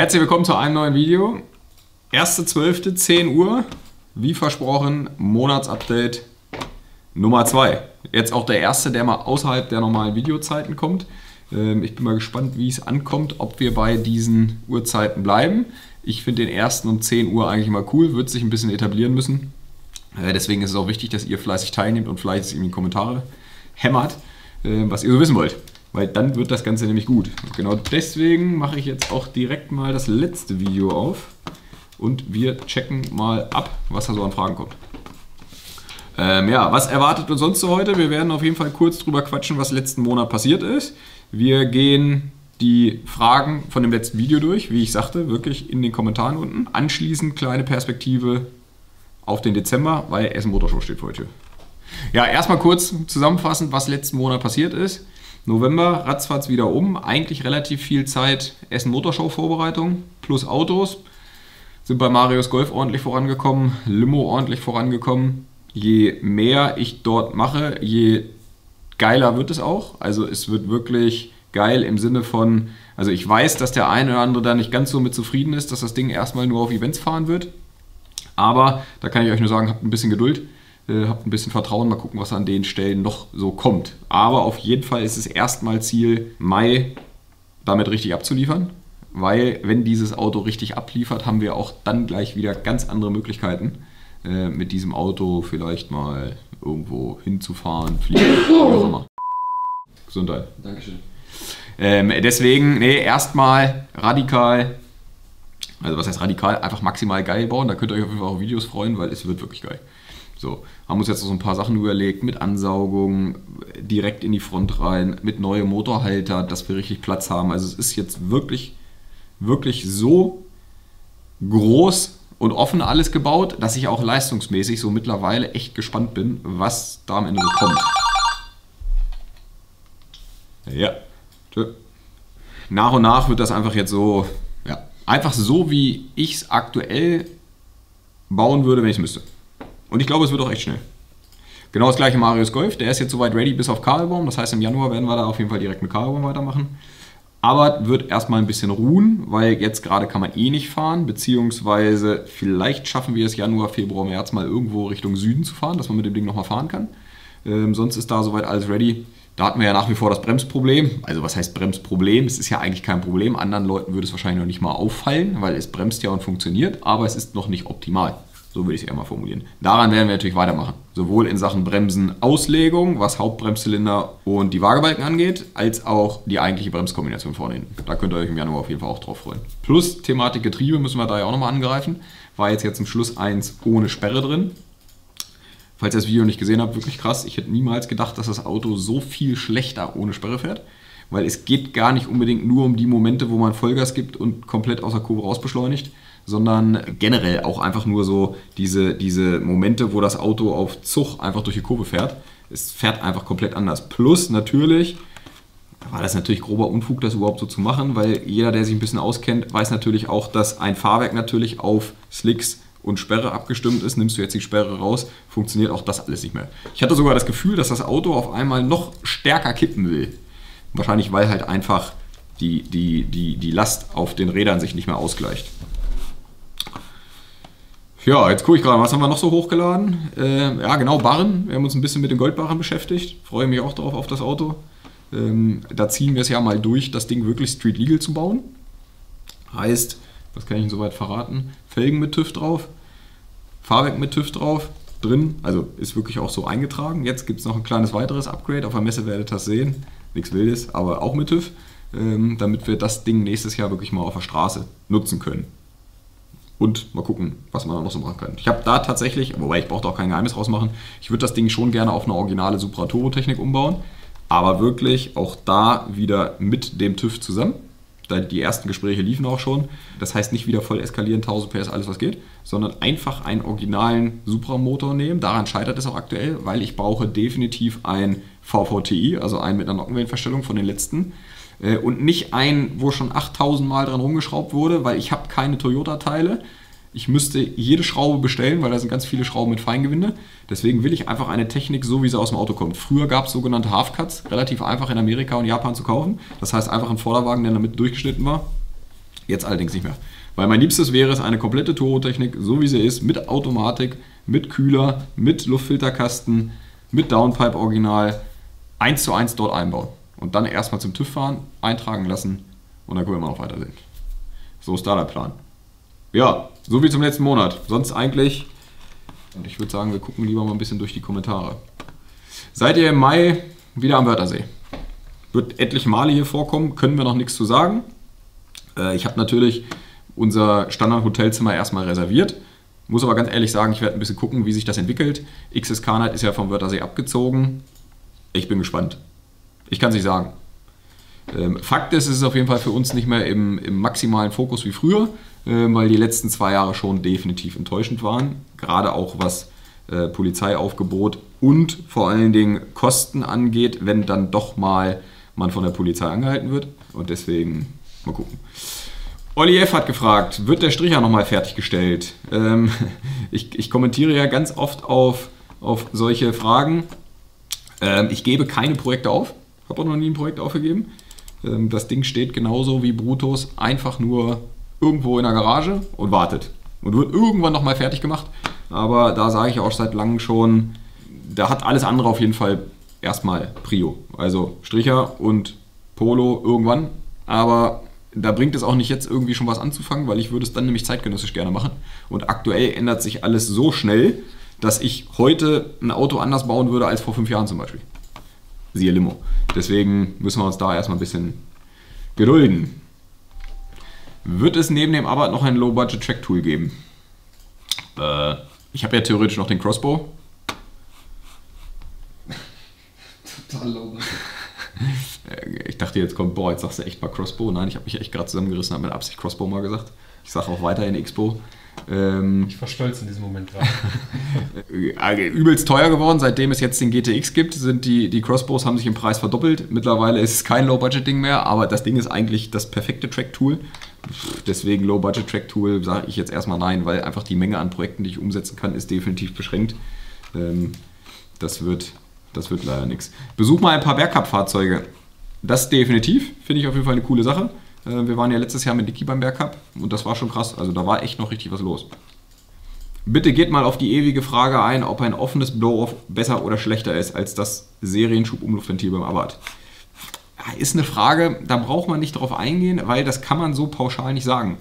Herzlich willkommen zu einem neuen Video. 1.12. 10 Uhr, wie versprochen, Monatsupdate Nummer 2. Jetzt auch der erste, der mal außerhalb der normalen Videozeiten kommt. Ich bin mal gespannt, wie es ankommt, ob wir bei diesen Uhrzeiten bleiben. Ich finde den ersten um 10 Uhr eigentlich immer cool, wird sich ein bisschen etablieren müssen. Deswegen ist es auch wichtig, dass ihr fleißig teilnehmt und fleißig in die Kommentare hämmert, was ihr so wissen wollt. Weil dann wird das Ganze nämlich gut. Und genau deswegen mache ich jetzt auch direkt mal das letzte Video auf und wir checken mal ab, was da so an Fragen kommt. Ja, was erwartet uns sonst so heute? Wir werden auf jeden Fall kurz drüber quatschen, was letzten Monat passiert ist. Wir gehen die Fragen von dem letzten Video durch, wie ich sagte, wirklich in den Kommentaren unten. Anschließend kleine Perspektive auf den Dezember, weil Essen Motorshow steht vor der Tür. Ja, erstmal kurz zusammenfassend, was letzten Monat passiert ist. November, ratzfatz wieder um, eigentlich relativ viel Zeit Essen Motorshow Vorbereitung plus Autos. Sind bei Marius Golf ordentlich vorangekommen, Limo ordentlich vorangekommen. Je mehr ich dort mache, je geiler wird es auch. Also es wird wirklich geil im Sinne von, also ich weiß, dass der eine oder andere da nicht ganz so mit zufrieden ist, dass das Ding erstmal nur auf Events fahren wird. Aber da kann ich euch nur sagen, habt ein bisschen Geduld. Habt ein bisschen Vertrauen, mal gucken, was an den Stellen noch so kommt. Aber auf jeden Fall ist es erstmal Ziel, Mai damit richtig abzuliefern, weil wenn dieses Auto richtig abliefert, haben wir auch dann gleich wieder ganz andere Möglichkeiten, mit diesem Auto vielleicht mal irgendwo hinzufahren, fliegen, wie auch immer. Gesundheit. Dankeschön. Deswegen, nee, erstmal radikal, also was heißt radikal, einfach maximal geil bauen. Da könnt ihr euch auf jeden Fall auch Videos freuen, weil es wird wirklich geil. So, haben uns jetzt noch so ein paar Sachen überlegt, mit Ansaugung, direkt in die Front rein, mit neuen Motorhalter, dass wir richtig Platz haben. Also es ist jetzt wirklich so groß und offen alles gebaut, dass ich auch leistungsmäßig so mittlerweile echt gespannt bin, was da am Ende so kommt. Ja, nach und nach wird das einfach jetzt so, ja, einfach so, wie ich es aktuell bauen würde, wenn ich es müsste. Und ich glaube, es wird auch echt schnell. Genau das gleiche Marius Golf, der ist jetzt soweit ready bis auf Karlbaum. Das heißt, im Januar werden wir da auf jeden Fall direkt mit Karlbaum weitermachen. Aber wird erstmal ein bisschen ruhen, weil jetzt gerade kann man eh nicht fahren, beziehungsweise vielleicht schaffen wir es Januar, Februar, März mal irgendwo Richtung Süden zu fahren, dass man mit dem Ding nochmal fahren kann. Sonst ist da soweit alles ready. Da hatten wir ja nach wie vor das Bremsproblem. Also was heißt Bremsproblem? Es ist ja eigentlich kein Problem. Anderen Leuten würde es wahrscheinlich noch nicht mal auffallen, weil es bremst ja und funktioniert, aber es ist noch nicht optimal. So würde ich es eher mal formulieren. Daran werden wir natürlich weitermachen. Sowohl in Sachen Bremsenauslegung, was Hauptbremszylinder und die Waagebalken angeht, als auch die eigentliche Bremskombination vorne hinten. Da könnt ihr euch im Januar auf jeden Fall auch drauf freuen. Plus Thematik Getriebe müssen wir da ja auch nochmal angreifen. War jetzt zum Schluss eins ohne Sperre drin. Falls ihr das Video nicht gesehen habt, wirklich krass. Ich hätte niemals gedacht, dass das Auto so viel schlechter ohne Sperre fährt. Weil es geht gar nicht unbedingt nur um die Momente, wo man Vollgas gibt und komplett aus der Kurve raus beschleunigt, sondern generell auch einfach nur so diese Momente, wo das Auto auf Zug einfach durch die Kurve fährt. Es fährt einfach komplett anders. Plus natürlich war das natürlich grober Unfug, das überhaupt so zu machen, weil jeder, der sich ein bisschen auskennt, weiß natürlich auch, dass ein Fahrwerk natürlich auf Slicks und Sperre abgestimmt ist. Nimmst du jetzt die Sperre raus, funktioniert auch das alles nicht mehr. Ich hatte sogar das Gefühl, dass das Auto auf einmal noch stärker kippen will. Wahrscheinlich, weil halt einfach die Last auf den Rädern sich nicht mehr ausgleicht. Ja, jetzt gucke ich gerade, was haben wir noch so hochgeladen? Ja, genau, Barren. Wir haben uns ein bisschen mit den Goldbarren beschäftigt. Freue mich auch drauf auf das Auto. Da ziehen wir es ja mal durch, das Ding wirklich street legal zu bauen. Heißt, was kann ich Ihnen soweit verraten? Felgen mit TÜV drauf, Fahrwerk mit TÜV drauf, drin, also ist wirklich auch so eingetragen. Jetzt gibt es noch ein kleines weiteres Upgrade. Auf der Messe werdet ihr das sehen. Nichts Wildes, aber auch mit TÜV, damit wir das Ding nächstes Jahr wirklich mal auf der Straße nutzen können. Und mal gucken, was man da noch so machen kann. Ich habe da tatsächlich, wobei ich brauche da auch kein Geheimnis rausmachen, ich würde das Ding schon gerne auf eine originale Supra Turbo Technik umbauen, aber wirklich auch da wieder mit dem TÜV zusammen. Die ersten Gespräche liefen auch schon. Das heißt nicht wieder voll eskalieren, 1000 PS, alles was geht, sondern einfach einen originalen Supra-Motor nehmen. Daran scheitert es auch aktuell, weil ich brauche definitiv ein VVTi, also einen mit einer Nockenwellenverstellung von den letzten. Und nicht einen, wo schon 8000 Mal dran rumgeschraubt wurde, weil ich habe keine Toyota-Teile. Ich müsste jede Schraube bestellen, weil da sind ganz viele Schrauben mit Feingewinde. Deswegen will ich einfach eine Technik, so wie sie aus dem Auto kommt. Früher gab es sogenannte Half-Cuts, relativ einfach in Amerika und Japan zu kaufen. Das heißt einfach ein Vorderwagen, der in der Mitte durchgeschnitten war. Jetzt allerdings nicht mehr. Weil mein Liebstes wäre es, eine komplette Turbotechnik, so wie sie ist, mit Automatik, mit Kühler, mit Luftfilterkasten, mit Downpipe Original, 1:1 dort einbauen. Und dann erstmal zum TÜV fahren, eintragen lassen und dann können wir mal noch weitersehen. So ist da der Plan. Ja, so wie zum letzten Monat. Sonst eigentlich, und ich würde sagen, wir gucken lieber mal ein bisschen durch die Kommentare. Seid ihr im Mai wieder am Wörthersee? Wird etliche Male hier vorkommen, können wir noch nichts zu sagen. Ich habe natürlich unser Standard-Hotelzimmer erstmal reserviert. Muss aber ganz ehrlich sagen, ich werde ein bisschen gucken, wie sich das entwickelt. XSK Night ist ja vom Wörthersee abgezogen. Ich bin gespannt. Ich kann es nicht sagen. Fakt ist, es ist auf jeden Fall für uns nicht mehr im maximalen Fokus wie früher, weil die letzten 2 Jahre schon definitiv enttäuschend waren. Gerade auch was Polizeiaufgebot und vor allen Dingen Kosten angeht, wenn dann doch mal man von der Polizei angehalten wird. Und deswegen mal gucken. Olli F. hat gefragt, wird der Stricher nochmal fertiggestellt? Ich kommentiere ja ganz oft auf solche Fragen. Ich gebe keine Projekte auf. Habe auch noch nie ein Projekt aufgegeben. Das Ding steht genauso wie Brutus einfach nur irgendwo in der Garage und wartet. Und wird irgendwann nochmal fertig gemacht. Aber da sage ich auch seit langem schon, da hat alles andere auf jeden Fall erstmal Prio. Also Stricher und Polo irgendwann. Aber da bringt es auch nicht jetzt irgendwie schon was anzufangen, weil ich würde es dann nämlich zeitgenössisch gerne machen. Und aktuell ändert sich alles so schnell, dass ich heute ein Auto anders bauen würde als vor 5 Jahren zum Beispiel. Siehe Limo. Deswegen müssen wir uns da erstmal ein bisschen gedulden. Wird es neben dem Abarth noch ein Low-Budget-Track-Tool geben? Ich habe ja theoretisch noch den Crossbow. Total low. Ich dachte, jetzt kommt, boah, jetzt sagst du echt mal Crossbow. Nein, ich habe mich echt gerade zusammengerissen, habe mit Absicht Crossbow mal gesagt. Ich sage auch weiterhin Xbow. Ich war stolz in diesem Moment gerade. Übelst teuer geworden, seitdem es jetzt den GTX gibt, sind die Crossbows haben sich im Preis verdoppelt. Mittlerweile ist es kein Low-Budget-Ding mehr, aber das Ding ist eigentlich das perfekte Track-Tool. Deswegen Low-Budget-Track-Tool sage ich jetzt erstmal nein, weil einfach die Menge an Projekten, die ich umsetzen kann, ist definitiv beschränkt. Das wird leider nichts. Besuch mal ein paar Bergcup-Fahrzeuge. Das definitiv, finde ich auf jeden Fall eine coole Sache. Wir waren ja letztes Jahr mit Niki beim Bergcup und das war schon krass. Also da war echt noch richtig was los. Bitte geht mal auf die ewige Frage ein, ob ein offenes Blow-Off besser oder schlechter ist als das Serienschub-Umluftventil beim Abarth. Ist eine Frage, da braucht man nicht drauf eingehen, weil das kann man so pauschal nicht sagen.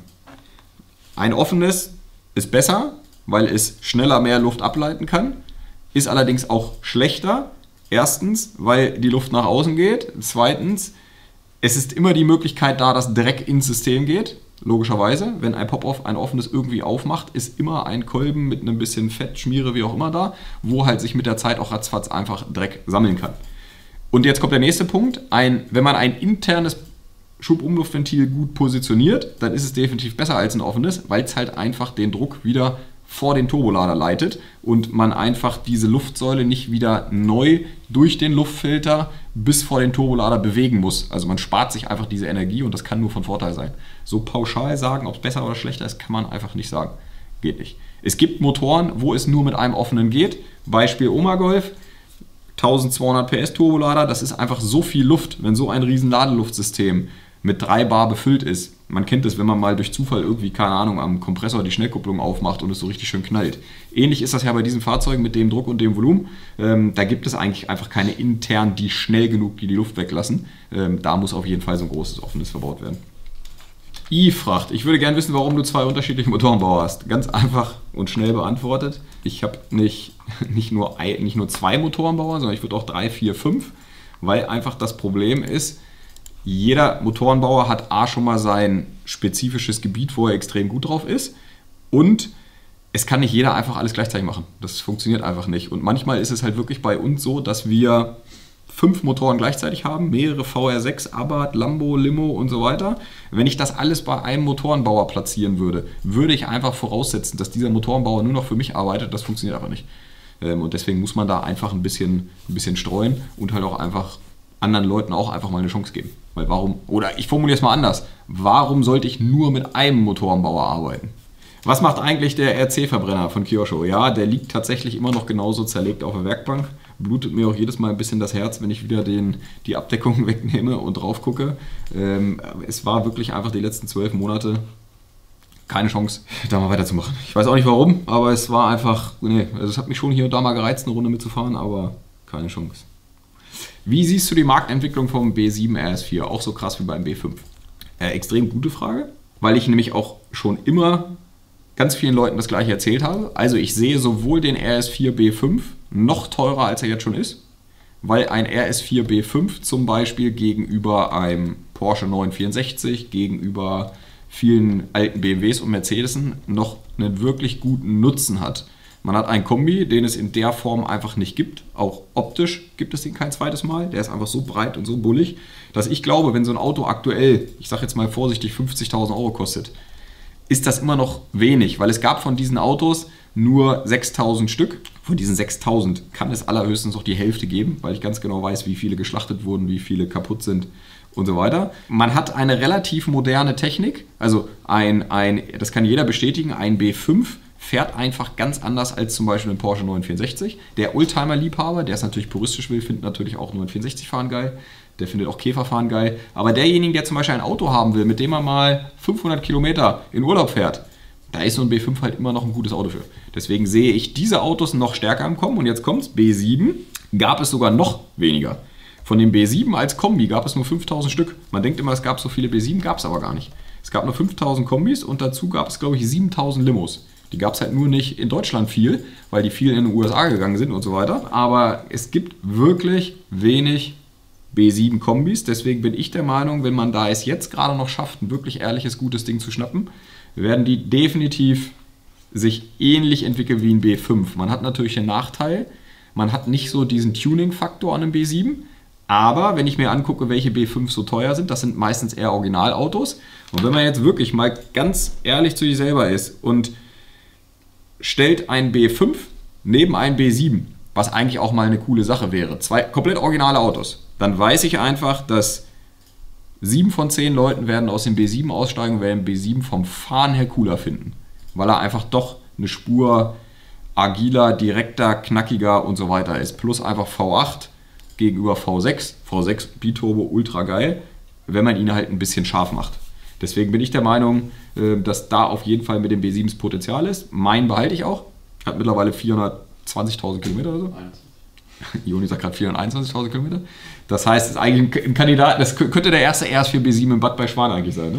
Ein offenes ist besser, weil es schneller mehr Luft ableiten kann, ist allerdings auch schlechter. Erstens, weil die Luft nach außen geht. Zweitens, es ist immer die Möglichkeit da, dass Dreck ins System geht. Logischerweise, wenn ein Pop-Off ein offenes irgendwie aufmacht, ist immer ein Kolben mit einem bisschen Fett, Schmiere, wie auch immer da, wo halt sich mit der Zeit auch ratzfatz einfach Dreck sammeln kann. Und jetzt kommt der nächste Punkt. Wenn man ein internes Schubumluftventil gut positioniert, dann ist es definitiv besser als ein offenes, weil es halt einfach den Druck wieder vor den Turbolader leitet und man einfach diese Luftsäule nicht wieder neu durch den Luftfilter bis vor den Turbolader bewegen muss. Also man spart sich einfach diese Energie und das kann nur von Vorteil sein. So pauschal sagen, ob es besser oder schlechter ist, kann man einfach nicht sagen. Geht nicht. Es gibt Motoren, wo es nur mit einem offenen geht. Beispiel Oma Golf, 1200 PS Turbolader, das ist einfach so viel Luft, wenn so ein riesen Ladeluftsystem mit 3 Bar befüllt ist. Man kennt es, wenn man mal durch Zufall irgendwie, keine Ahnung, am Kompressor die Schnellkupplung aufmacht und es so richtig schön knallt. Ähnlich ist das ja bei diesen Fahrzeugen mit dem Druck und dem Volumen. Da gibt es eigentlich einfach keine internen, die schnell genug die Luft weglassen. Da muss auf jeden Fall so ein großes offenes verbaut werden. I-Fracht. Ich würde gerne wissen, warum du 2 unterschiedliche Motorenbauer hast. Ganz einfach und schnell beantwortet. Ich habe nicht nur 2 Motorenbauer, sondern ich würde auch 3, 4, 5, weil einfach das Problem ist, jeder Motorenbauer hat schon mal sein spezifisches Gebiet, wo er extrem gut drauf ist, und es kann nicht jeder einfach alles gleichzeitig machen. Das funktioniert einfach nicht. Und manchmal ist es halt wirklich bei uns so, dass wir 5 Motoren gleichzeitig haben, mehrere VR6, Abarth, Lambo, Limo und so weiter. Wenn ich das alles bei einem Motorenbauer platzieren würde, würde ich einfach voraussetzen, dass dieser Motorenbauer nur noch für mich arbeitet. Das funktioniert einfach nicht. Und deswegen muss man da einfach ein bisschen streuen und halt auch einfach anderen Leuten auch einfach mal eine Chance geben. Weil oder ich formuliere es mal anders, warum sollte ich nur mit einem Motorenbauer arbeiten? Was macht eigentlich der RC-Verbrenner von Kyosho? Ja, der liegt tatsächlich immer noch genauso zerlegt auf der Werkbank, blutet mir auch jedes Mal ein bisschen das Herz, wenn ich wieder die Abdeckung wegnehme und drauf gucke. Es war wirklich einfach die letzten 12 Monate keine Chance, da mal weiterzumachen. Ich weiß auch nicht warum, aber es war einfach, also es hat mich schon hier und da mal gereizt, eine Runde mitzufahren, aber keine Chance. Wie siehst du die Marktentwicklung vom B7 RS4? Auch so krass wie beim B5? Extrem gute Frage, weil ich nämlich auch schon immer ganz vielen Leuten das gleiche erzählt habe. Also ich sehe sowohl den RS4 B5 noch teurer, als er jetzt schon ist, weil ein RS4 B5 zum Beispiel gegenüber einem Porsche 964, gegenüber vielen alten BMWs und Mercedesen noch einen wirklich guten Nutzen hat. Man hat einen Kombi, den es in der Form einfach nicht gibt. Auch optisch gibt es den kein zweites Mal. Der ist einfach so breit und so bullig, dass ich glaube, wenn so ein Auto aktuell, ich sage jetzt mal vorsichtig, 50.000 Euro kostet, ist das immer noch wenig, weil es gab von diesen Autos nur 6.000 Stück. Von diesen 6.000 kann es allerhöchstens noch die Hälfte geben, weil ich ganz genau weiß, wie viele geschlachtet wurden, wie viele kaputt sind und so weiter. Man hat eine relativ moderne Technik, also das kann jeder bestätigen, ein B5 fährt einfach ganz anders als zum Beispiel ein Porsche 964. Der Oldtimer-Liebhaber, der es natürlich puristisch will, findet natürlich auch 964 fahren geil. Der findet auch Käferfahren geil. Aber derjenige, der zum Beispiel ein Auto haben will, mit dem er mal 500 Kilometer in Urlaub fährt, da ist so ein B5 halt immer noch ein gutes Auto für. Deswegen sehe ich diese Autos noch stärker im Kommen. Und jetzt kommt's, B7 gab es sogar noch weniger. Von dem B7 als Kombi gab es nur 5.000 Stück. Man denkt immer, es gab so viele B7, gab es aber gar nicht. Es gab nur 5.000 Kombis und dazu gab es, glaube ich, 7.000 Limos. Die gab es halt nur nicht in Deutschland viel, weil die viel in den USA gegangen sind und so weiter. Aber es gibt wirklich wenig B7 Kombis. Deswegen bin ich der Meinung, wenn man da es jetzt gerade noch schafft, ein wirklich ehrliches, gutes Ding zu schnappen, werden die definitiv sich ähnlich entwickeln wie ein B5. Man hat natürlich den Nachteil, man hat nicht so diesen Tuning-Faktor an einem B7. Aber wenn ich mir angucke, welche B5 so teuer sind, das sind meistens eher Originalautos. Und wenn man jetzt wirklich mal ganz ehrlich zu sich selber ist und stellt ein B5 neben ein B7, was eigentlich auch mal eine coole Sache wäre, zwei komplett originale Autos, dann weiß ich einfach, dass 7 von 10 Leuten werden aus dem B7 aussteigen und werden B7 vom Fahren her cooler finden. Weil er einfach doch eine Spur agiler, direkter, knackiger und so weiter ist. Plus einfach V8 gegenüber V6. V6 Biturbo ultra geil, wenn man ihn halt ein bisschen scharf macht. Deswegen bin ich der Meinung, dass da auf jeden Fall mit dem B7 das Potenzial ist. Meinen behalte ich auch. Hat mittlerweile 420.000 Kilometer oder so. 21. Joni sagt gerade 421.000 Kilometer. Das heißt, es ist eigentlich ein Kandidat, das könnte der erste RS4 B7 im Bad bei Schwan eigentlich sein.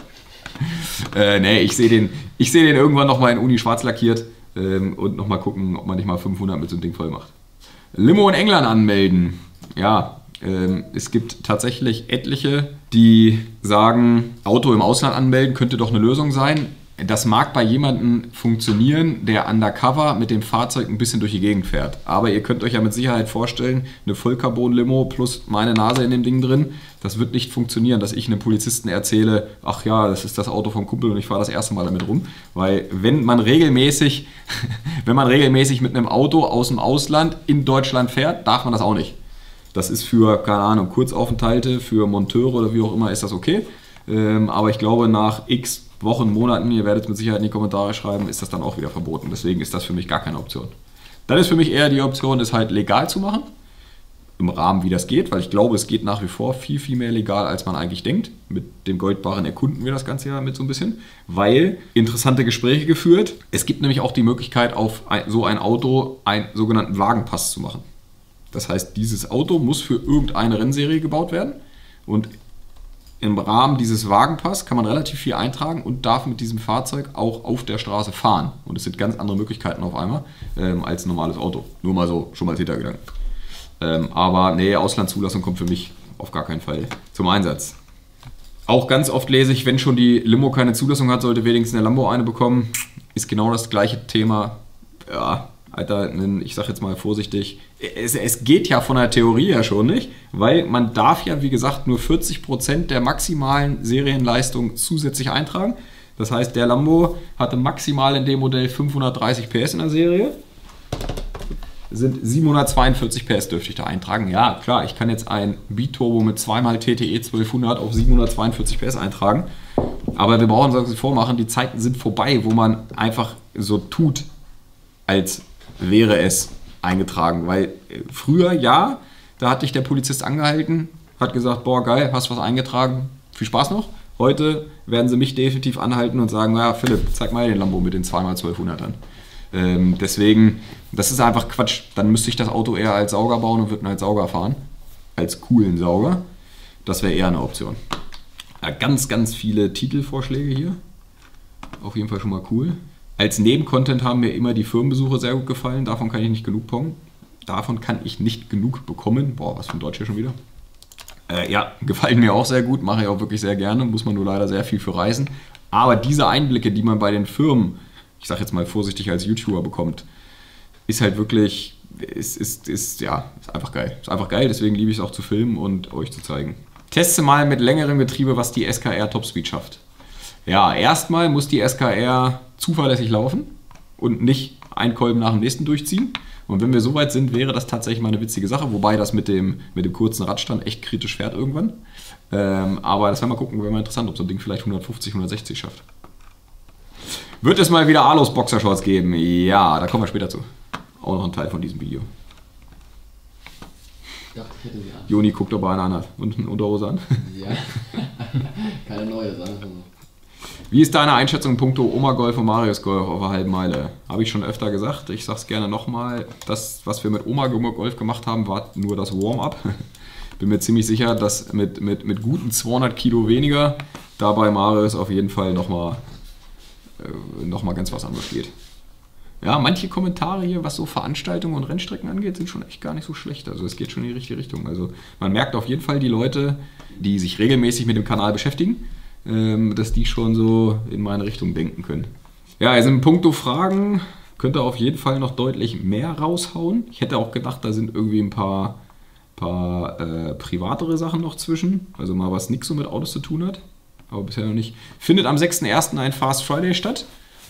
Ne? Nee, ich sehe den irgendwann nochmal in Uni schwarz lackiert und nochmal gucken, ob man nicht mal 500 mit so einem Ding voll macht. Limo in England anmelden. Ja, es gibt tatsächlich etliche, die sagen, Auto im Ausland anmelden könnte doch eine Lösung sein. Das mag bei jemandem funktionieren, der undercover mit dem Fahrzeug ein bisschen durch die Gegend fährt. Aber ihr könnt euch ja mit Sicherheit vorstellen, eine Vollcarbon-Limo plus meine Nase in dem Ding drin, das wird nicht funktionieren, dass ich einem Polizisten erzähle, ach ja, das ist das Auto vom Kumpel und ich fahre das erste Mal damit rum. Weil wenn man regelmäßig mit einem Auto aus dem Ausland in Deutschland fährt, darf man das auch nicht. Das ist für, keine Ahnung, Kurzaufenthalte, für Monteure oder wie auch immer ist das okay. Aber ich glaube, nach x Wochen, Monaten, ihr werdet mit Sicherheit in die Kommentare schreiben, ist das dann auch wieder verboten. Deswegen ist das für mich gar keine Option. Dann ist für mich eher die Option, es halt legal zu machen. Im Rahmen, wie das geht, weil ich glaube, es geht nach wie vor viel, viel mehr legal, als man eigentlich denkt. Mit dem Goldbarren erkunden wir das Ganze ja mit so ein bisschen, weil interessante Gespräche geführt. Es gibt nämlich auch die Möglichkeit, auf so ein Auto einen sogenannten Wagenpass zu machen. Das heißt, dieses Auto muss für irgendeine Rennserie gebaut werden und im Rahmen dieses Wagenpass kann man relativ viel eintragen und darf mit diesem Fahrzeug auch auf der Straße fahren. Und es sind ganz andere Möglichkeiten auf einmal als ein normales Auto. Nur mal so, schon mal als Hintergedanken. Aber nee, Auslandszulassung kommt für mich auf gar keinen Fall zum Einsatz. Auch ganz oft lese ich, wenn schon die Limo keine Zulassung hat, sollte wenigstens eine Lambo eine bekommen. Ist genau das gleiche Thema. Ja, Alter, ich sag jetzt mal vorsichtig, es geht ja von der Theorie ja schon nicht, weil man darf ja, wie gesagt, nur 40% der maximalen Serienleistung zusätzlich eintragen. Das heißt, der Lambo hatte maximal in dem Modell 530 PS in der Serie. Sind 742 PS dürfte ich da eintragen. Ja, klar, ich kann jetzt ein Biturbo mit 2x TTE 1200 auf 742 PS eintragen. Aber wir brauchen uns das vormachen, die Zeiten sind vorbei, wo man einfach so tut, als wäre es eingetragen. Weil früher, ja, da hat dich der Polizist angehalten, hat gesagt, boah geil, hast was eingetragen, viel Spaß noch. Heute werden sie mich definitiv anhalten und sagen, naja Philipp, zeig mal den Lambo mit den 2x1200ern. Deswegen, das ist einfach Quatsch. Dann müsste ich das Auto eher als Sauger bauen und würde ihn als Sauger fahren. Als coolen Sauger. Das wäre eher eine Option. Ja, ganz, ganz viele Titelvorschläge hier. Auf jeden Fall schon mal cool. Als Nebencontent haben mir immer die Firmenbesuche sehr gut gefallen. Davon kann ich nicht genug bekommen. Davon kann ich nicht genug bekommen. Boah, was für ein Deutsch hier schon wieder. Ja, gefallen mir auch sehr gut. Mache ich auch wirklich sehr gerne. Muss man nur leider sehr viel für reisen. Aber diese Einblicke, die man bei den Firmen, ich sage jetzt mal vorsichtig, als YouTuber bekommt, ist halt wirklich, ist einfach geil. Ist einfach geil, deswegen liebe ich es auch zu filmen und euch zu zeigen. Teste mal mit längerem Getriebe, was die SKR Topspeed schafft. Ja, erstmal muss die SKR zuverlässig laufen und nicht einen Kolben nach dem nächsten durchziehen. Und wenn wir so weit sind, wäre das tatsächlich mal eine witzige Sache, wobei das mit dem kurzen Radstand echt kritisch fährt irgendwann. Aber das werden wir gucken, wäre mal interessant, ob so ein Ding vielleicht 150, 160 schafft. Wird es mal wieder Alos Boxershorts geben? Ja, da kommen wir später zu. Auch noch ein Teil von diesem Video. Ich dachte, ich hätte sie an. Joni guckt aber eine an und eine Unterhose an. Ja, keine neue, sagen wir so. Wie ist deine Einschätzung in puncto Oma Golf und Marius Golf auf der halben Meile? Habe ich schon öfter gesagt, ich sage es gerne nochmal. Das, was wir mit Oma Golf gemacht haben, war nur das Warm-up. Bin mir ziemlich sicher, dass mit guten 200 Kilo weniger da bei Marius auf jeden Fall nochmal ganz was anderes geht. Ja, manche Kommentare hier, was so Veranstaltungen und Rennstrecken angeht, sind schon echt gar nicht so schlecht. Also es geht schon in die richtige Richtung. Also man merkt auf jeden Fall die Leute, die sich regelmäßig mit dem Kanal beschäftigen, dass die schon so in meine Richtung denken können. Ja, also in puncto Fragen könnt ihr auf jeden Fall noch deutlich mehr raushauen. Ich hätte auch gedacht, da sind irgendwie ein paar privatere Sachen noch zwischen. Also mal was nix so mit Autos zu tun hat. Aber bisher noch nicht. Findet am 6.1. ein Fast Friday statt.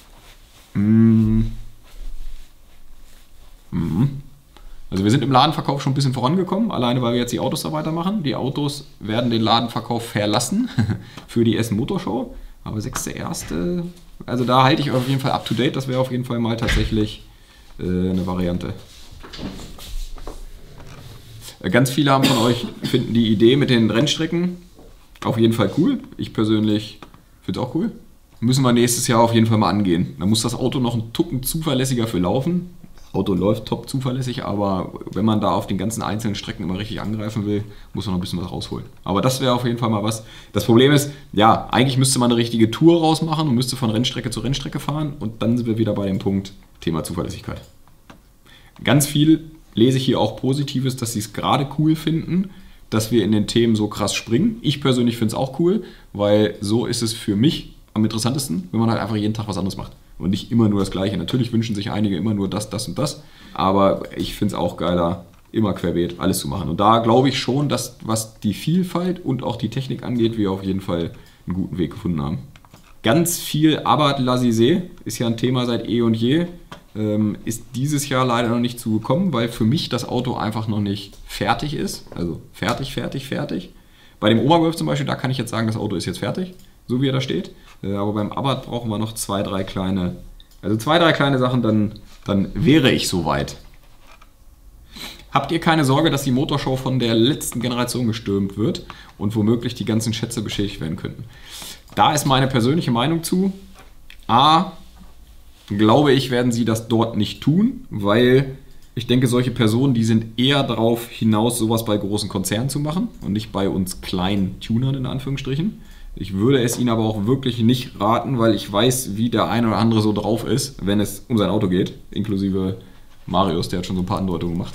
Also wir sind im Ladenverkauf schon ein bisschen vorangekommen, alleine weil wir jetzt die Autos da weitermachen. Die Autos werden den Ladenverkauf verlassen für die Essen Motorshow. Aber 6.1., also da halte ich auf jeden Fall up to date. Das wäre auf jeden Fall mal tatsächlich eine Variante. Ganz viele haben von euch finden die Idee mit den Rennstrecken auf jeden Fall cool. Ich persönlich finde es auch cool. Müssen wir nächstes Jahr auf jeden Fall mal angehen. Da muss das Auto noch einen Tucken zuverlässiger für laufen. Auto läuft top zuverlässig, aber wenn man da auf den ganzen einzelnen Strecken immer richtig angreifen will, muss man noch ein bisschen was rausholen. Aber das wäre auf jeden Fall mal was. Das Problem ist, ja, eigentlich müsste man eine richtige Tour rausmachen und müsste von Rennstrecke zu Rennstrecke fahren und dann sind wir wieder bei dem Punkt Thema Zuverlässigkeit. Ganz viel lese ich hier auch Positives, dass sie es gerade cool finden, dass wir in den Themen so krass springen. Ich persönlich finde es auch cool, weil so ist es für mich am interessantesten, wenn man halt einfach jeden Tag was anderes macht. Und nicht immer nur das Gleiche. Natürlich wünschen sich einige immer nur das und das. Aber ich finde es auch geiler, immer querbeet alles zu machen. Und da glaube ich schon, dass was die Vielfalt und auch die Technik angeht, wir auf jeden Fall einen guten Weg gefunden haben. Ganz viel Abarth Lassisee ist ja ein Thema seit eh und je. Ist dieses Jahr leider noch nicht zugekommen, weil für mich das Auto einfach noch nicht fertig ist. Also fertig. Bei dem Oma Golf zum Beispiel, da kann ich jetzt sagen, das Auto ist jetzt fertig, so wie er da steht. Aber beim Abarth brauchen wir noch zwei, drei kleine Sachen, dann wäre ich soweit. Habt ihr keine Sorge, dass die Motorshow von der letzten Generation gestürmt wird und womöglich die ganzen Schätze beschädigt werden könnten? Da ist meine persönliche Meinung zu. Glaube ich, werden sie das dort nicht tun, weil ich denke, solche Personen, die sind eher darauf hinaus, sowas bei großen Konzernen zu machen und nicht bei uns kleinen Tunern in Anführungsstrichen. Ich würde es ihnen aber auch wirklich nicht raten, weil ich weiß, wie der eine oder andere so drauf ist, wenn es um sein Auto geht, inklusive Marius, der hat schon so ein paar Andeutungen gemacht.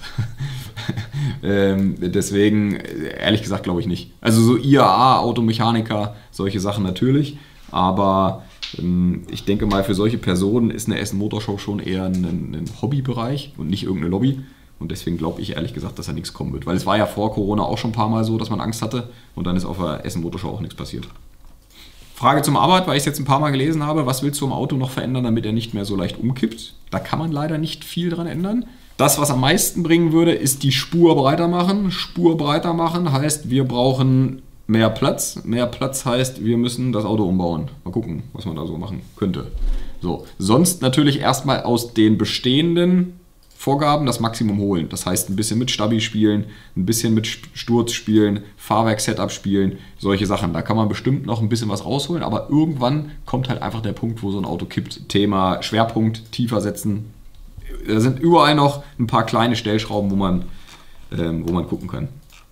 Deswegen, ehrlich gesagt, glaube ich nicht. Also so IAA, Automechaniker, solche Sachen natürlich, aber ich denke mal, für solche Personen ist eine Essen Motorshow schon eher ein Hobbybereich und nicht irgendeine Lobby. Und deswegen glaube ich ehrlich gesagt, dass da nichts kommen wird. Weil es war ja vor Corona auch schon ein paar Mal so, dass man Angst hatte und dann ist auf der Essen Motorshow auch nichts passiert. Frage zum Abarth, weil ich es jetzt ein paar Mal gelesen habe. Was willst du am Auto noch verändern, damit er nicht mehr so leicht umkippt? Da kann man leider nicht viel dran ändern. Das, was am meisten bringen würde, ist die Spur breiter machen. Spur breiter machen heißt, wir brauchen mehr Platz. Mehr Platz heißt, wir müssen das Auto umbauen. Mal gucken, was man da so machen könnte. So, sonst natürlich erstmal aus den bestehenden Vorgaben das Maximum holen. Das heißt, ein bisschen mit Stabi spielen, ein bisschen mit Sturz spielen, Fahrwerk-Setup spielen, solche Sachen. Da kann man bestimmt noch ein bisschen was rausholen, aber irgendwann kommt halt einfach der Punkt, wo so ein Auto kippt. Thema Schwerpunkt, tiefer setzen. Da sind überall noch ein paar kleine Stellschrauben, wo man gucken kann.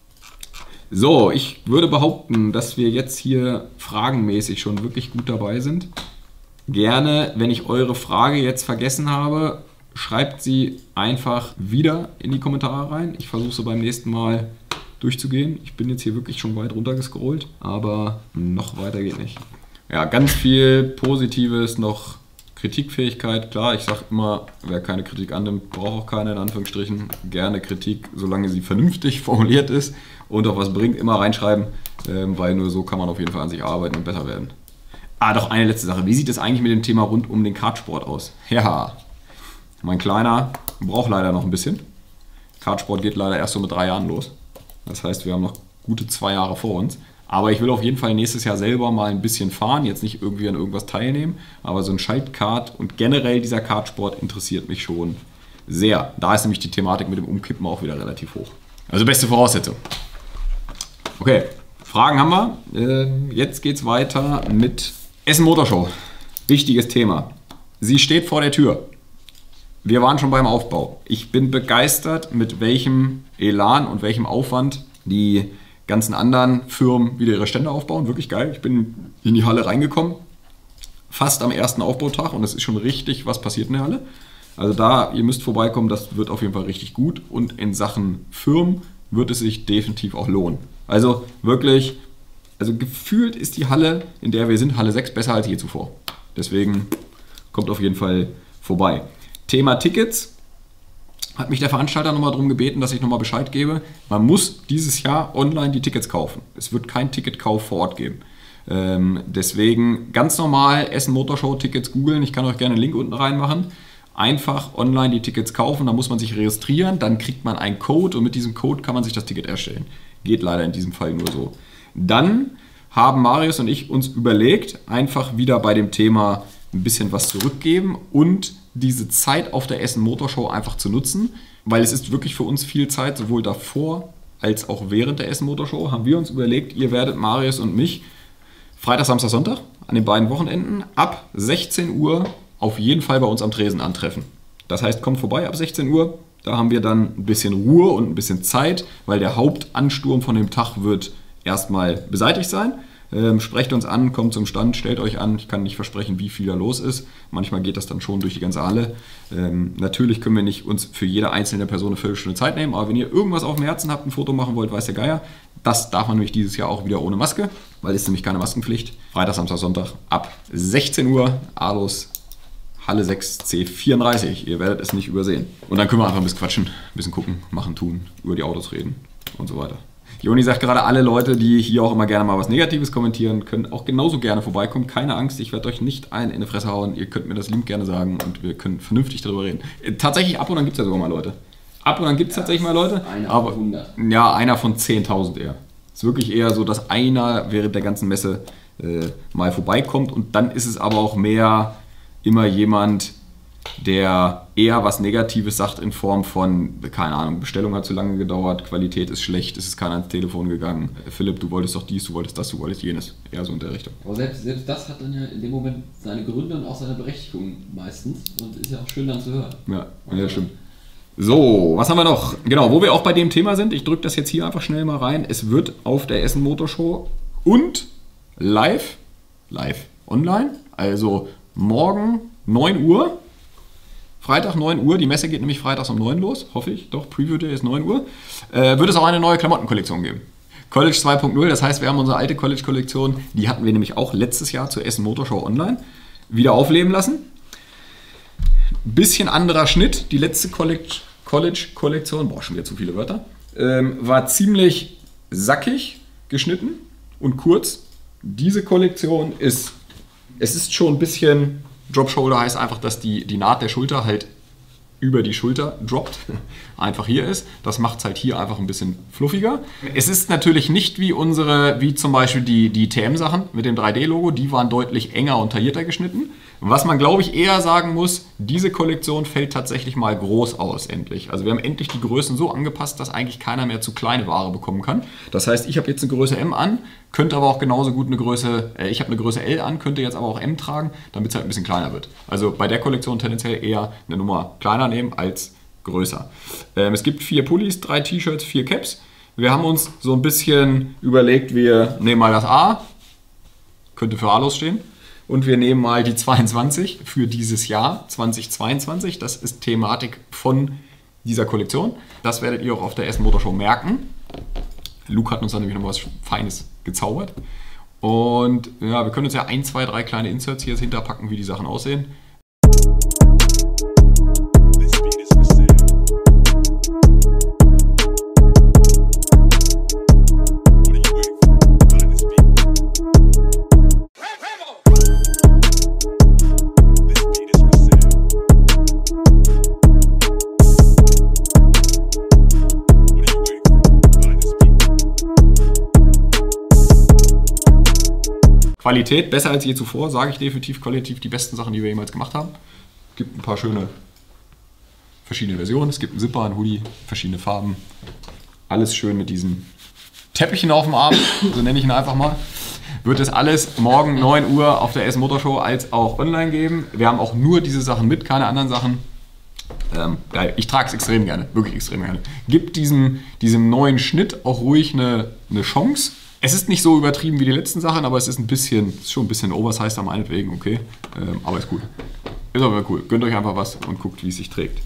So, ich würde behaupten, dass wir jetzt hier fragenmäßig schon wirklich gut dabei sind. Gerne, wenn ich eure Frage jetzt vergessen habe, schreibt sie einfach wieder in die Kommentare rein. Ich versuche sie beim nächsten Mal durchzugehen. Ich bin jetzt hier wirklich schon weit runter gescrollt, aber noch weiter geht nicht. Ja, ganz viel Positives, noch Kritikfähigkeit. Klar, ich sage immer, wer keine Kritik annimmt, braucht auch keine, in Anführungsstrichen. Gerne Kritik, solange sie vernünftig formuliert ist und auch was bringt, immer reinschreiben, weil nur so kann man auf jeden Fall an sich arbeiten und besser werden. Doch eine letzte Sache. Wie sieht es eigentlich mit dem Thema rund um den Kartsport aus? Ja, mein Kleiner braucht leider noch ein bisschen. Kartsport geht leider erst so mit 3 Jahren los. Das heißt, wir haben noch gute 2 Jahre vor uns. Aber ich will auf jeden Fall nächstes Jahr selber mal ein bisschen fahren, jetzt nicht irgendwie an irgendwas teilnehmen, aber so ein Schaltkart und generell dieser Kartsport interessiert mich schon sehr. Da ist nämlich die Thematik mit dem Umkippen auch wieder relativ hoch. Also beste Voraussetzung. Okay, Fragen haben wir. Jetzt geht es weiter mit Essen Motorshow. Wichtiges Thema. Sie steht vor der Tür. Wir waren schon beim Aufbau. Ich bin begeistert, mit welchem Elan und welchem Aufwand die ganzen anderen Firmen wieder ihre Stände aufbauen. Wirklich geil. Ich bin in die Halle reingekommen, fast am ersten Aufbautag und es ist schon richtig was passiert in der Halle. Also da, ihr müsst vorbeikommen, das wird auf jeden Fall richtig gut und in Sachen Firmen wird es sich definitiv auch lohnen. Also wirklich, also gefühlt ist die Halle, in der wir sind, Halle 6, besser als je zuvor. Deswegen kommt auf jeden Fall vorbei. Thema Tickets. Hat mich der Veranstalter nochmal darum gebeten, dass ich nochmal Bescheid gebe. Man muss dieses Jahr online die Tickets kaufen. Es wird kein Ticketkauf vor Ort geben. Deswegen ganz normal Essen Motorshow Tickets googeln. Ich kann euch gerne einen Link unten reinmachen. Einfach online die Tickets kaufen, dann muss man sich registrieren, dann kriegt man einen Code und mit diesem Code kann man sich das Ticket erstellen. Geht leider in diesem Fall nur so. Dann haben Marius und ich uns überlegt, einfach wieder bei dem Thema ein bisschen was zurückgeben und diese Zeit auf der Essen Motorshow einfach zu nutzen, weil es ist wirklich für uns viel Zeit, sowohl davor als auch während der Essen Motorshow, haben wir uns überlegt, ihr werdet Marius und mich Freitag, Samstag, Sonntag an den beiden Wochenenden ab 16 Uhr auf jeden Fall bei uns am Tresen antreffen. Das heißt, kommt vorbei ab 16 Uhr, da haben wir dann ein bisschen Ruhe und ein bisschen Zeit, weil der Hauptansturm von dem Tag wird erstmal beseitigt sein. Sprecht uns an, kommt zum Stand, stellt euch an. Ich kann nicht versprechen, wie viel da los ist. Manchmal geht das dann schon durch die ganze Halle. Natürlich können wir nicht uns für jede einzelne Person eine Viertelstunde Zeit nehmen, aber wenn ihr irgendwas auf dem Herzen habt, ein Foto machen wollt, weiß der Geier. Das darf man nämlich dieses Jahr auch wieder ohne Maske, weil es nämlich keine Maskenpflicht. Freitag, Samstag, Sonntag ab 16 Uhr, Ahlus, Halle 6, C34. Ihr werdet es nicht übersehen. Und dann können wir einfach ein bisschen quatschen, ein bisschen gucken, machen, tun, über die Autos reden und so weiter. Joni sagt gerade, alle Leute, die hier auch immer gerne mal was Negatives kommentieren, können auch genauso gerne vorbeikommen. Keine Angst, ich werde euch nicht einen in die Fresse hauen. Ihr könnt mir das lieb gerne sagen und wir können vernünftig darüber reden. Tatsächlich, ab und an gibt es ja sogar mal Leute. Ab und an gibt es tatsächlich mal Leute. Einer aber, von 100. Ja, einer von 10.000 eher. Es ist wirklich eher so, dass einer während der ganzen Messe mal vorbeikommt und dann ist es aber auch mehr immer jemand, der eher was Negatives sagt in Form von, keine Ahnung, Bestellung hat zu lange gedauert, Qualität ist schlecht, es ist keiner ans Telefon gegangen. Philipp, du wolltest doch dies, du wolltest das, du wolltest jenes. Eher so in der Richtung. Aber selbst das hat dann ja in dem Moment seine Gründe und auch seine Berechtigung meistens und ist ja auch schön dann zu hören. Ja, stimmt. So, was haben wir noch? Genau, wo wir auch bei dem Thema sind, ich drücke das jetzt hier einfach schnell mal rein. Es wird auf der Essen Motorshow und live online, also morgen 9 Uhr, Freitag 9 Uhr, die Messe geht nämlich freitags um 9 los, hoffe ich, doch, Preview Day ist 9 Uhr, wird es auch eine neue Klamottenkollektion geben. College 2.0, das heißt, wir haben unsere alte College-Kollektion, die hatten wir nämlich auch letztes Jahr zur Essen Motorshow online, wieder aufleben lassen. Bisschen anderer Schnitt, die letzte College-Kollektion, boah, schon wieder zu viele Wörter, war ziemlich sackig geschnitten und kurz. Diese Kollektion ist schon ein bisschen, Drop Shoulder heißt einfach, dass die Naht der Schulter halt über die Schulter droppt, einfach hier ist. Das macht es halt hier einfach ein bisschen fluffiger. Es ist natürlich nicht wie zum Beispiel die TM-Sachen mit dem 3D-Logo, die waren deutlich enger und taillierter geschnitten. Was man, glaube ich, eher sagen muss, diese Kollektion fällt tatsächlich mal groß aus, endlich. Also wir haben endlich die Größen so angepasst, dass eigentlich keiner mehr zu kleine Ware bekommen kann. Das heißt, ich habe jetzt eine Größe M an, könnte aber auch genauso gut ich habe eine Größe L an, könnte jetzt aber auch M tragen, damit es halt ein bisschen kleiner wird. Also bei der Kollektion tendenziell eher eine Nummer kleiner nehmen als größer. Es gibt 4 Pullis, 3 T-Shirts, 4 Caps. Wir haben uns so ein bisschen überlegt, wir nehmen mal das A, könnte für A stehen. Und wir nehmen mal die 22 für dieses Jahr 2022. Das ist Thematik von dieser Kollektion. Das werdet ihr auch auf der Essen Motorshow merken. Luke hat uns dann nämlich noch was Feines gezaubert. Und ja, wir können uns ja 1, 2, 3 kleine Inserts hier hinterpacken, wie die Sachen aussehen. Qualität besser als je zuvor, sage ich definitiv. Qualitativ die besten Sachen, die wir jemals gemacht haben. Es gibt ein paar schöne verschiedene Versionen. Es gibt einen Zipper, einen Hoodie, verschiedene Farben. Alles schön mit diesen Teppichen auf dem Arm, so nenne ich ihn einfach mal. Wird es alles morgen 9 Uhr auf der Essen Motorshow als auch online geben. Wir haben auch nur diese Sachen mit, keine anderen Sachen. Ich trage es extrem gerne, wirklich extrem gerne. Gibt diesem neuen Schnitt auch ruhig eine Chance. Es ist nicht so übertrieben wie die letzten Sachen, aber es ist schon ein bisschen oversized meinetwegen, okay. Aber ist cool. Ist aber cool. Gönnt euch einfach was und guckt, wie es sich trägt.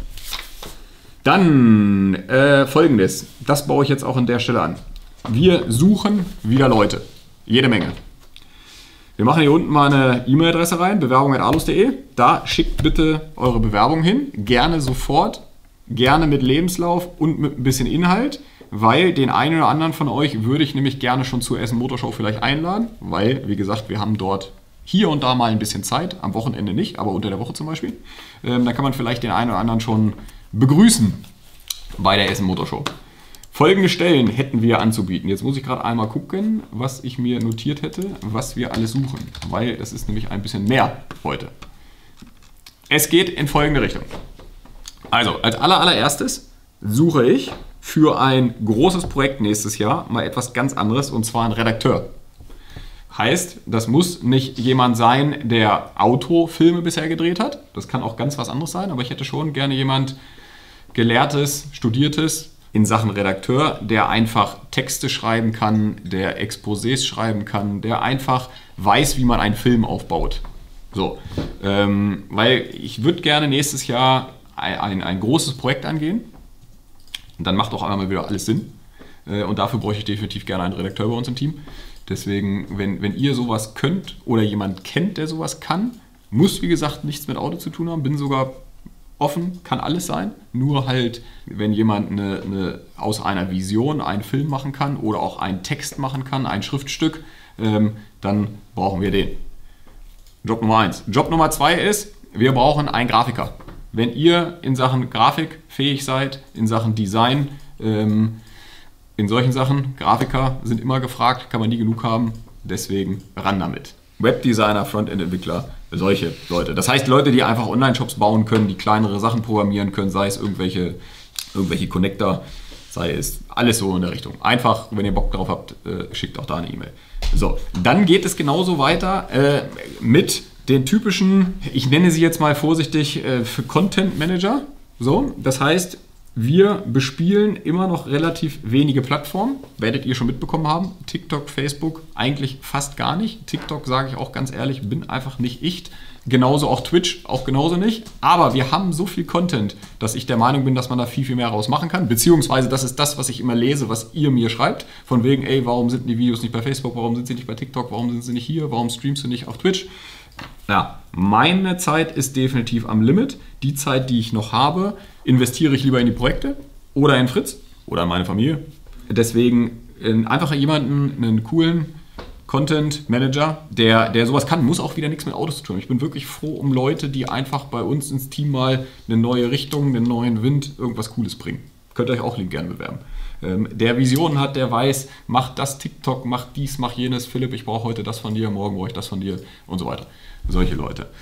Dann Folgendes. Das baue ich jetzt auch an der Stelle an. Wir suchen wieder Leute. Jede Menge. Wir machen hier unten mal eine E-Mail-Adresse rein, bewerbung@alus.de. Da schickt bitte eure Bewerbung hin. Gerne sofort. Gerne mit Lebenslauf und mit ein bisschen Inhalt. Weil den einen oder anderen von euch würde ich nämlich gerne schon zur Essen Motorshow vielleicht einladen, weil, wie gesagt, wir haben dort hier und da mal ein bisschen Zeit, am Wochenende nicht, aber unter der Woche zum Beispiel. Da kann man vielleicht den einen oder anderen schon begrüßen bei der Essen Motorshow. Folgende Stellen hätten wir anzubieten. Jetzt muss ich gerade einmal gucken, was ich mir notiert hätte, was wir alles suchen, weil es ist nämlich ein bisschen mehr heute. Es geht in folgende Richtung. Also, als allererstes suche ich für ein großes Projekt nächstes Jahr mal etwas ganz anderes, und zwar ein Redakteur. Heißt, das muss nicht jemand sein, der Autofilme bisher gedreht hat. Das kann auch ganz was anderes sein, aber ich hätte schon gerne jemand Gelehrtes, Studiertes in Sachen Redakteur, der einfach Texte schreiben kann, der Exposés schreiben kann, der einfach weiß, wie man einen Film aufbaut. So, weil ich würde gerne nächstes Jahr ein großes Projekt angehen. Und dann macht auch einmal mal wieder alles Sinn. Und dafür bräuchte ich definitiv gerne einen Redakteur bei uns im Team. Deswegen, wenn ihr sowas könnt oder jemand kennt, der sowas kann, muss wie gesagt nichts mit Auto zu tun haben, bin sogar offen, kann alles sein. Nur halt, wenn jemand aus einer Vision einen Film machen kann oder auch einen Text machen kann, ein Schriftstück, dann brauchen wir den. Job Nummer 1. Job Nummer 2 ist, wir brauchen einen Grafiker. Wenn ihr in Sachen Grafik fähig seid, in Sachen Design, in solchen Sachen, Grafiker sind immer gefragt, kann man nie genug haben, deswegen ran damit. Webdesigner, Frontend-Entwickler, solche Leute. Das heißt Leute, die einfach Online-Shops bauen können, die kleinere Sachen programmieren können, sei es irgendwelche Connector, sei es alles so in der Richtung. Einfach, wenn ihr Bock drauf habt, schickt auch da eine E-Mail. So, dann geht es genauso weiter mit den typischen, ich nenne sie jetzt mal vorsichtig, für Content Manager. So, das heißt, wir bespielen immer noch relativ wenige Plattformen, werdet ihr schon mitbekommen haben. TikTok, Facebook, eigentlich fast gar nicht. TikTok, sage ich auch ganz ehrlich, bin einfach nicht ich. Genauso auch Twitch, auch genauso nicht. Aber wir haben so viel Content, dass ich der Meinung bin, dass man da viel, viel mehr raus machen kann. Beziehungsweise das ist das, was ich immer lese, was ihr mir schreibt. Von wegen, ey, warum sind die Videos nicht bei Facebook, warum sind sie nicht bei TikTok, warum sind sie nicht hier, warum streamst du nicht auf Twitch? Ja, meine Zeit ist definitiv am Limit. Die Zeit, die ich noch habe, investiere ich lieber in die Projekte oder in Fritz oder in meine Familie. Deswegen einfach jemanden, einen coolen Content Manager, der sowas kann, muss auch wieder nichts mit Autos zu tun. Ich bin wirklich froh um Leute, die einfach bei uns ins Team mal eine neue Richtung, einen neuen Wind, irgendwas Cooles bringen. Könnt ihr euch auch lieb gerne bewerben. Der Visionen hat, der weiß, mach das TikTok, mach dies, mach jenes, Philipp, ich brauche heute das von dir, morgen brauche ich das von dir und so weiter. Solche Leute.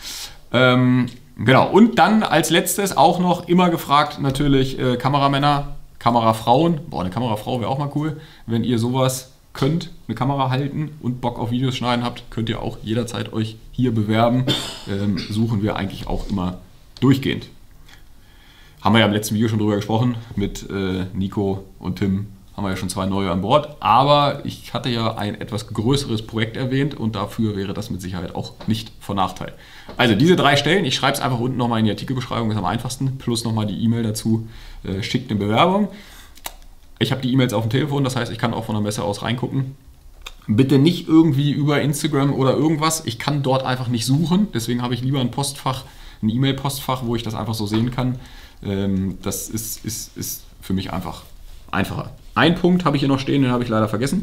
Genau, und dann als letztes auch noch immer gefragt natürlich Kameramänner, Kamerafrauen. Boah, eine Kamerafrau wäre auch mal cool. Wenn ihr sowas könnt, eine Kamera halten und Bock auf Videos schneiden habt, könnt ihr auch jederzeit euch hier bewerben. Suchen wir eigentlich auch immer durchgehend. Haben wir ja im letzten Video schon drüber gesprochen. Mit Nico und Tim haben wir ja schon 2 neue an Bord. Aber ich hatte ja ein etwas größeres Projekt erwähnt und dafür wäre das mit Sicherheit auch nicht von Nachteil. Also diese 3 Stellen, ich schreibe es einfach unten nochmal in die Artikelbeschreibung, ist am einfachsten. Plus nochmal die E-Mail dazu, schickt eine Bewerbung. Ich habe die E-Mails auf dem Telefon, das heißt, ich kann auch von der Messe aus reingucken. Bitte nicht irgendwie über Instagram oder irgendwas. Ich kann dort einfach nicht suchen. Deswegen habe ich lieber ein Postfach, ein E-Mail-Postfach, wo ich das einfach so sehen kann. Das ist für mich einfach einfacher. Ein Punkt habe ich hier noch stehen, den habe ich leider vergessen.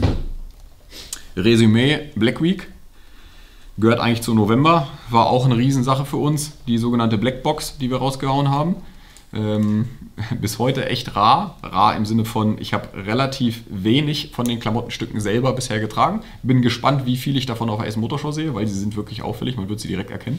Resümee Black Week. Gehört eigentlich zu November. War auch eine Riesensache für uns. Die sogenannte Blackbox, die wir rausgehauen haben. Bis heute echt rar. Rar im Sinne von, ich habe relativ wenig von den Klamottenstücken selber bisher getragen. Bin gespannt, wie viel ich davon auf der Essen Motorshow sehe, weil sie sind wirklich auffällig, man wird sie direkt erkennen.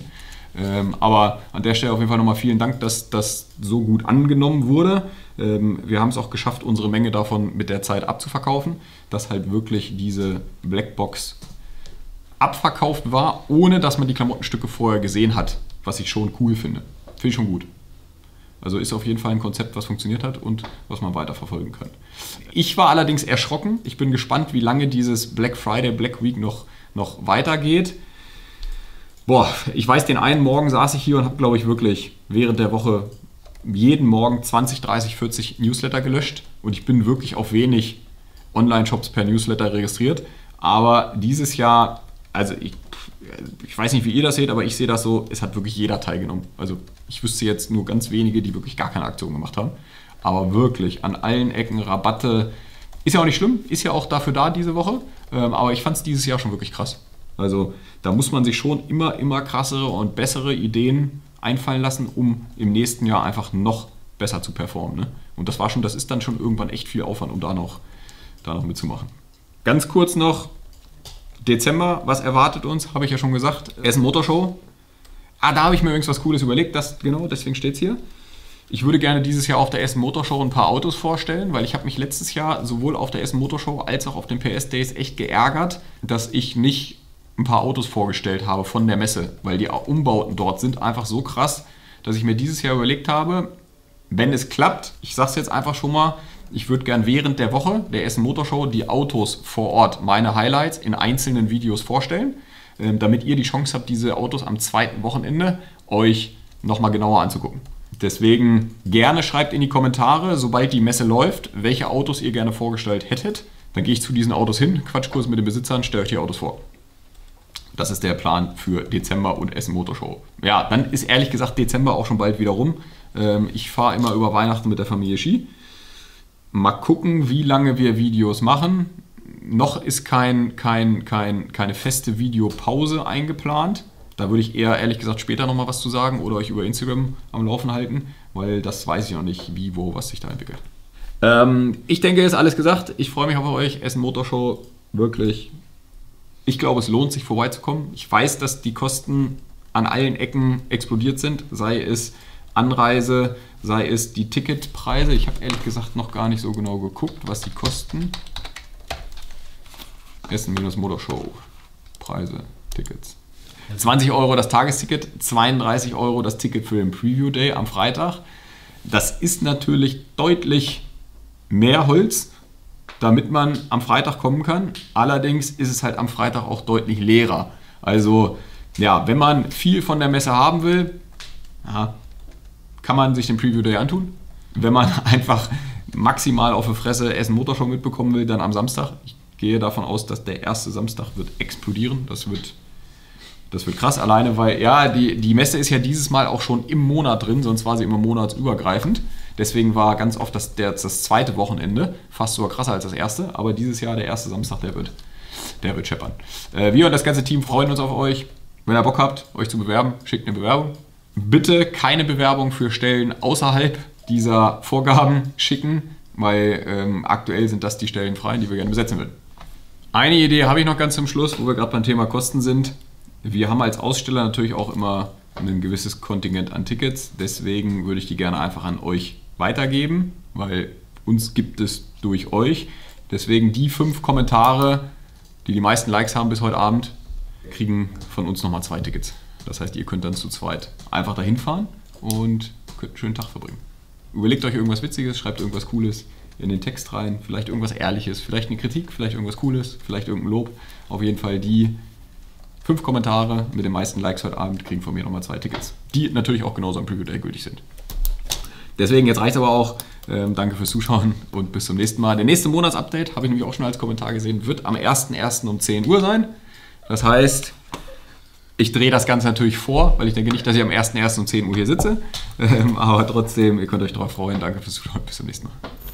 Aber an der Stelle auf jeden Fall nochmal vielen Dank, dass das so gut angenommen wurde. Wir haben es auch geschafft, unsere Menge davon mit der Zeit abzuverkaufen, dass halt wirklich diese Blackbox abverkauft war, ohne dass man die Klamottenstücke vorher gesehen hat, was ich schon cool finde. Finde ich schon gut. Also ist auf jeden Fall ein Konzept, was funktioniert hat und was man weiterverfolgen kann. Ich war allerdings erschrocken. Ich bin gespannt, wie lange dieses Black Friday, Black Week noch weitergeht. Boah, ich weiß, den einen Morgen saß ich hier und habe, glaube ich, wirklich während der Woche jeden Morgen 20, 30, 40 Newsletter gelöscht. Und ich bin wirklich auf wenig Online-Shops per Newsletter registriert. Aber dieses Jahr, also ich weiß nicht, wie ihr das seht, aber ich sehe das so, es hat wirklich jeder teilgenommen. Also ich wüsste jetzt nur ganz wenige, die wirklich gar keine Aktion gemacht haben. Aber wirklich an allen Ecken Rabatte. Ist ja auch nicht schlimm, ist ja auch dafür da diese Woche. Aber ich fand es dieses Jahr schon wirklich krass. Also da muss man sich schon immer krassere und bessere Ideen einfallen lassen, um im nächsten Jahr einfach noch besser zu performen. Ne? Und das ist dann schon irgendwann echt viel Aufwand, um da noch mitzumachen. Ganz kurz noch, Dezember, was erwartet uns, habe ich ja schon gesagt. Essen Motorshow. Da habe ich mir übrigens was Cooles überlegt, genau, deswegen steht es hier. Ich würde gerne dieses Jahr auf der Essen Motorshow ein paar Autos vorstellen, weil ich habe mich letztes Jahr sowohl auf der Essen Motorshow als auch auf den PS Days echt geärgert, dass ich nicht ein paar Autos vorgestellt habe von der Messe, weil die Umbauten dort sind einfach so krass, dass ich mir dieses Jahr überlegt habe, wenn es klappt, ich sage es jetzt einfach schon mal, ich würde gern während der Woche der Essen Motorshow die Autos vor Ort, meine Highlights in einzelnen Videos vorstellen, damit ihr die Chance habt, diese Autos am zweiten Wochenende euch nochmal genauer anzugucken. Deswegen gerne schreibt in die Kommentare, sobald die Messe läuft, welche Autos ihr gerne vorgestellt hättet. Dann gehe ich zu diesen Autos hin, quatsch kurz mit den Besitzern, stelle euch die Autos vor. Das ist der Plan für Dezember und Essen Motorshow. Ja, dann ist ehrlich gesagt Dezember auch schon bald wieder rum. Ich fahre immer über Weihnachten mit der Familie Ski. Mal gucken, wie lange wir Videos machen. Noch ist keine feste Videopause eingeplant. Da würde ich eher ehrlich gesagt später nochmal was zu sagen oder euch über Instagram am Laufen halten, weil das weiß ich noch nicht, wie, wo, was sich da entwickelt. Ich denke, ist alles gesagt. Ich freue mich auf euch. Essen Motorshow, wirklich. Ich glaube, es lohnt sich vorbeizukommen. Ich weiß, dass die Kosten an allen Ecken explodiert sind, sei es Anreise, sei es die Ticketpreise. Ich habe ehrlich gesagt noch gar nicht so genau geguckt, was die kosten. Essen-Motorshow, Preise, Tickets. 20 € das Tagesticket, 32 € das Ticket für den Preview Day am Freitag. Das ist natürlich deutlich mehr Holz, damit man am Freitag kommen kann. Allerdings ist es halt am Freitag auch deutlich leerer. Also ja, wenn man viel von der Messe haben will, kann man sich den Preview Day antun. Wenn man einfach maximal auf die Fresse Essen Motorshow mitbekommen will, dann am Samstag. Ich gehe davon aus, dass der erste Samstag wird explodieren. Das wird krass, alleine weil, ja, die Messe ist ja dieses Mal auch schon im Monat drin, sonst war sie immer monatsübergreifend. Deswegen war ganz oft das zweite Wochenende fast sogar krasser als das erste, aber dieses Jahr der erste Samstag, der wird scheppern. Wir und das ganze Team freuen uns auf euch. Wenn ihr Bock habt, euch zu bewerben, schickt eine Bewerbung. Bitte keine Bewerbung für Stellen außerhalb dieser Vorgaben schicken, weil aktuell sind das die Stellen frei, die wir gerne besetzen würden. Eine Idee habe ich noch ganz zum Schluss, wo wir gerade beim Thema Kosten sind. Wir haben als Aussteller natürlich auch immer ein gewisses Kontingent an Tickets. Deswegen würde ich die gerne einfach an euch weitergeben, weil uns gibt es durch euch. Deswegen die 5 Kommentare, die die meisten Likes haben bis heute Abend, kriegen von uns nochmal 2 Tickets. Das heißt, ihr könnt dann zu zweit einfach dahin fahren und könnt einen schönen Tag verbringen. Überlegt euch irgendwas Witziges, schreibt irgendwas Cooles in den Text rein, vielleicht irgendwas Ehrliches, vielleicht eine Kritik, vielleicht irgendwas Cooles, vielleicht irgendein Lob. Auf jeden Fall die 5 Kommentare mit den meisten Likes heute Abend kriegen von mir nochmal 2 Tickets, die natürlich auch genauso am Preview Day gültig sind. Deswegen, jetzt reicht aber auch. Danke fürs Zuschauen und bis zum nächsten Mal. Der nächste Monatsupdate, habe ich nämlich auch schon als Kommentar gesehen, wird am 1.1. um 10 Uhr sein. Das heißt, ich drehe das Ganze natürlich vor, weil ich denke nicht, dass ich am 1.1. um 10 Uhr hier sitze. Aber trotzdem, ihr könnt euch darauf freuen. Danke fürs Zuschauen. Bis zum nächsten Mal.